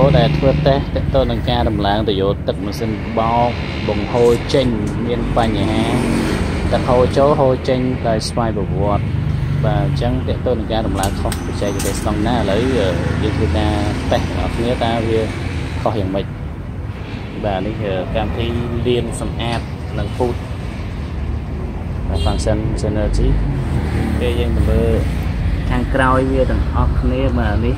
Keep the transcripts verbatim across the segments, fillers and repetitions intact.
ដែលធ្វើតេស្តទៅនឹងការដំឡើងទៅយកទឹកម៉ាស៊ីនបោកបង្ហូរចេញមានបញ្ហាទឹកហូរចូលហូរចេញដោយស្វ័យប្រវត្តិបាទអញ្ចឹងតេស្តទៅនឹងការដំឡើងខុសបច្ចេកទេសស្តង់ណាឥឡូវយើងធ្វើការតេស្តអត់គ្នាតើវាខុសយ៉ាងម៉េចបាទនេះគឺកម្មវិធីលាងសម្អាតនិងពូតបាទ function synergy ពេលយើងទៅមើលខាងក្រោយវាទាំងអស់គ្នាបាទនេះ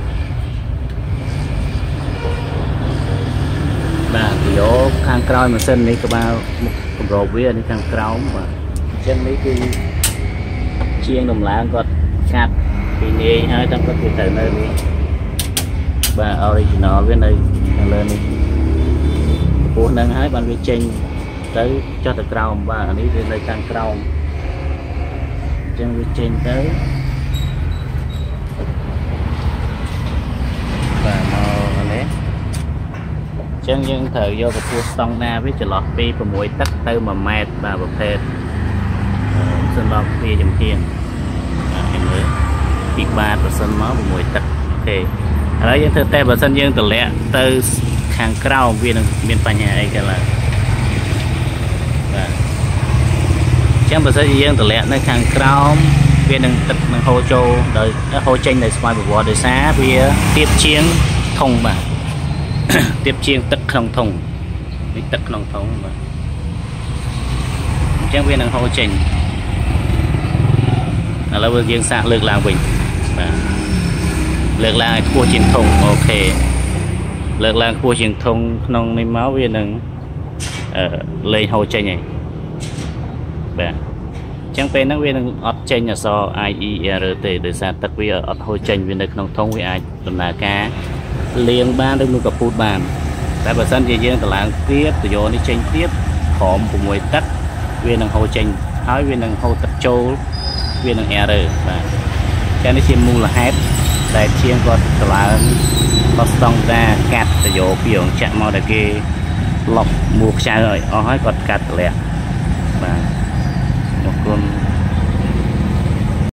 បាទទៅយកខាងក្រោយម៉ាស៊ីននេះក្បាលមុខកម្របវានេះខាងក្រោមបាទអញ្ចឹងនេះគឺជាងដំឡើងគាត់កាត់ពីនាយហើយតាមគាត់វាទៅនៅនេះបាទ original វានៅខាងលើនេះពោះហ្នឹងហើយបានវាចេញទៅចុះទៅក្រោមបាទអានេះវានៅខាងក្រោមអញ្ចឹងវាចេញទៅបាទមកនេះអញ្ចឹងយើងត្រូវយកកម្ពស់ស្តង់ដារវាចន្លោះពី6ទឹកទៅ1ម៉ែត្របាទប្រភេទសម្រាប់វាចំហៀងបាទមើលពីបាតប្រសិនមក6ទឹកអូខេឥឡូវយើងធ្វើតេស្តបើសិនយើងតម្លាក់ទៅខាងក្រោមវានឹងមានបញ្ហាអីកើតឡើងបាទអញ្ចឹងបើសិនជាយើងតម្លាក់នៅខាងក្រោមវានឹងទឹកនឹងហូរចូលដោយហូរចេញដោយស្វ័យប្រវត្តិដោយសារវាទៀបជាងធុងបាទទៀបជាងទឹកក្នុងធុងនេះទឹកក្នុងធុងបាទអញ្ចឹងវានឹងហូរចេញឥឡូវយើងសាកលើកឡើងវិញបាទលើកឡើងឲ្យខ្ពស់ជាងធុងអូខេលើកឡើងខ្ពស់ជាងធុងក្នុងនេះមកវានឹងអឺលេងហូរចេញហើយបាទអញ្ចឹងពេលហ្នឹងវានឹងអត់ចេញអក្សរ I E error ទេដោយសារទឹកវាអត់ហូរចេញវានៅក្នុងធុងវាអាចដំណើរការលាងបានឬមួយក៏ពូតបានតែបើសិនជាយើងតម្លើងទៀតទៅយកនេះចេញទៀតក្រោម6ទឹកវានឹងហូរចេញហើយវានឹងហូរទឹកចូលវានឹង error បាទចា៎នេះជាមូលហេតុដែលជាងគាត់តម្លើងគាត់ស្តង់ដាកាត់ទៅយកពីរោងចក្រមកដែលគេលុបមួខ្ចៅឲ្យអស់ហើយគាត់កាត់តម្លាក់បាទអរគុណ